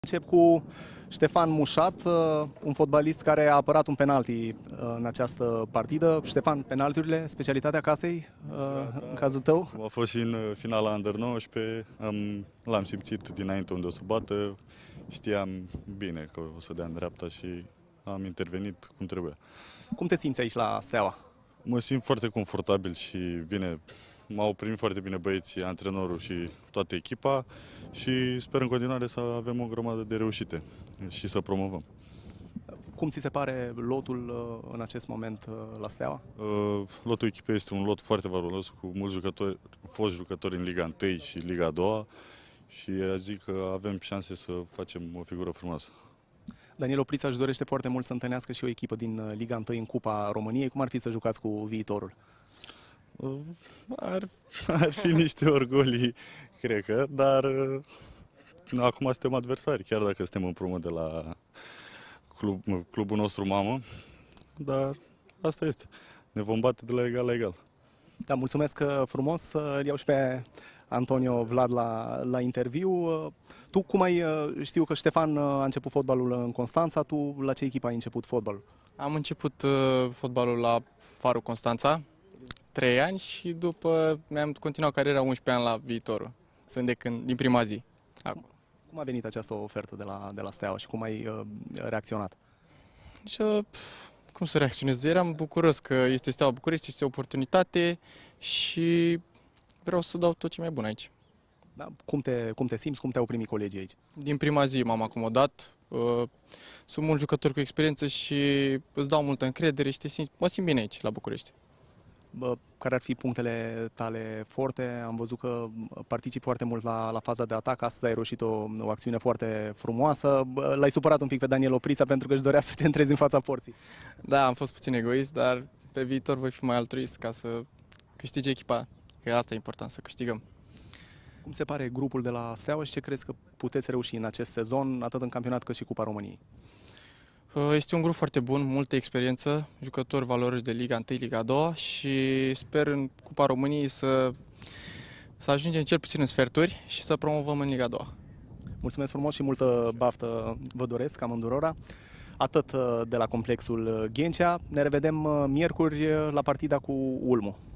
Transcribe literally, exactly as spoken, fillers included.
Încep cu Ștefan Mușat, un fotbalist care a apărat un penalti în această partidă. Ștefan, penaltiurile, specialitatea casei, în cazul tău? A fost și în finala Under nouăsprezece, am, l-am simțit dinainte unde o să bată, știam bine că o să dea în dreapta și am intervenit cum trebuie. Cum te simți aici la Steaua? Mă simt foarte confortabil și bine, m-au primit foarte bine băieții, antrenorul și toată echipa și sper în continuare să avem o grămadă de reușite și să promovăm. Cum ți se pare lotul în acest moment la Steaua? Lotul echipei este un lot foarte valoros, cu mulți jucători, foști jucători în Liga unu și Liga a doua și zic că avem șanse să facem o figură frumoasă. Daniel Oprița își dorește foarte mult să întâlnească și o echipă din Liga unu în Cupa României. Cum ar fi să jucați cu viitorul? Ar, ar fi niște orgolii, cred că, dar acum suntem adversari, chiar dacă suntem împrumut de la club, clubul nostru mamă, dar asta este. Ne vom bate de la egal la egal. Da, mulțumesc frumos. Îl iau și pe Antonio Vlad la, la interviu. Tu cum ai, știu că Ștefan a început fotbalul în Constanța, tu la ce echipă ai început fotbalul? Am început uh, fotbalul la Farul Constanța, trei ani și după mi-am continuat cariera unsprezece ani la Viitorul. Sunt de când, din prima zi. Acum. Cum a venit această ofertă de la, de la Steaua și cum ai uh, reacționat? Deci, uh, pf, cum să reacționez? Eram bucuros că este Steaua București, este o oportunitate și vreau să dau tot ce mai bun aici. Da, cum, te, cum te simți? Cum te-au primit colegii aici? Din prima zi m-am acomodat. Uh, sunt mulți jucători cu experiență și îți dau multă încredere și te simți, mă simt bine aici, la București. Bă, care ar fi punctele tale forte? Am văzut că participi foarte mult la, la faza de atac. Astăzi ai reușit o, o acțiune foarte frumoasă. L-ai supărat un pic pe Daniel Oprița pentru că își dorea să centrezi în fața porții. Da, am fost puțin egoist, dar pe viitor voi fi mai altruist ca să câștige echipa. Că asta e important, să câștigăm. Cum se pare grupul de la Steaua și ce crezi că puteți reuși în acest sezon, atât în campionat cât și Cupa României? Este un grup foarte bun, multă experiență, jucători valoroși de Liga unu, Liga a doua și sper în Cupa României să, să ajungem cel puțin în sferturi și să promovăm în Liga a doua. Mulțumesc frumos și multă baftă vă doresc amândurora. Atât de la complexul Ghencea. Ne revedem miercuri la partida cu Ulmu.